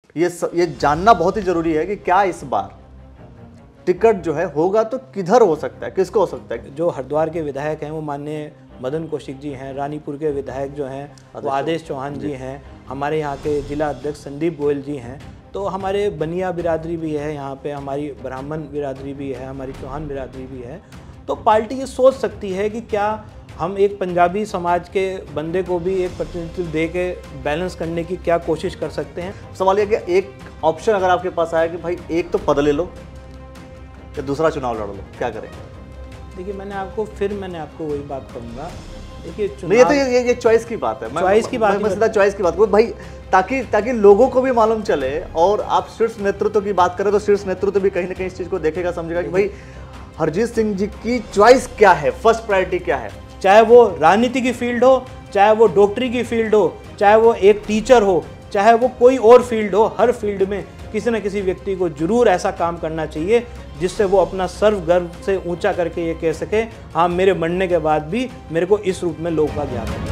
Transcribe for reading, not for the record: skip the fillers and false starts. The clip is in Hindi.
ये जानना बहुत ही जरूरी है कि क्या इस बार टिकट जो है होगा तो किधर हो सकता है, किसको हो सकता है। जो हरिद्वार के विधायक हैं वो माननीय मदन कौशिक जी हैं, रानीपुर के विधायक जो हैं वो आदेश चौहान जी हैं, हमारे यहाँ के जिला अध्यक्ष संदीप गोयल जी हैं, तो हमारे बनिया बिरादरी भी है यहाँ पे, हमारी ब्राह्मण बिरादरी भी है, हमारी चौहान बिरादरी भी है। तो पार्टी ये सोच सकती है कि क्या हम एक पंजाबी समाज के बंदे को भी एक प्रतिनिधित्व दे के बैलेंस करने की क्या कोशिश कर सकते हैं। सवाल यह कि एक ऑप्शन अगर आपके पास आया कि भाई एक तो पद ले लो या दूसरा चुनाव लड़ लो, क्या करें? देखिए मैंने आपको वही बात कहूँगा, देखिए नहीं, तो ये चॉइस की बात है, चॉइस की बात, मैं सीधा चॉइस की बात करूँ भाई, ताकि लोगों को भी मालूम चले। और आप शीर्ष नेतृत्व की बात करें तो शीर्ष नेतृत्व भी कहीं ना कहीं इस चीज को देखेगा, समझेगा कि भाई हरजीत सिंह जी की चॉइस क्या है, फर्स्ट प्रायोरिटी क्या है। चाहे वो राजनीति की फील्ड हो, चाहे वो डॉक्टरी की फील्ड हो, चाहे वो एक टीचर हो, चाहे वो कोई और फील्ड हो, हर फील्ड में किसी न किसी व्यक्ति को जरूर ऐसा काम करना चाहिए जिससे वो अपना सर्व गर्व से ऊंचा करके ये कह सके, हाँ मेरे मरने के बाद भी मेरे को इस रूप में लोग बाग याद रखें।